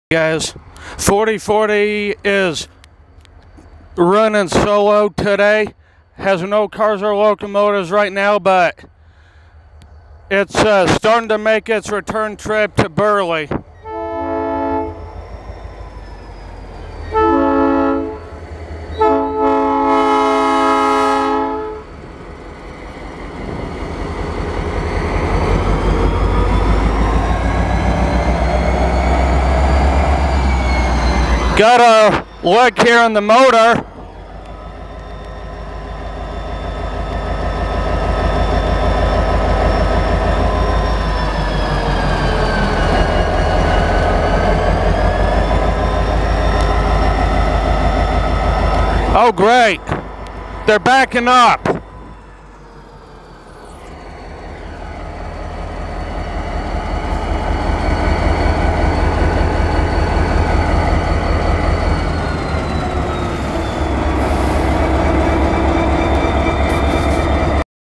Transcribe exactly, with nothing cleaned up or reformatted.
Guys, forty forty is running solo today. Has no cars or locomotives right now, but it's uh, starting to make its return trip to Burley. Got a look here on the motor. Oh great, they're backing up.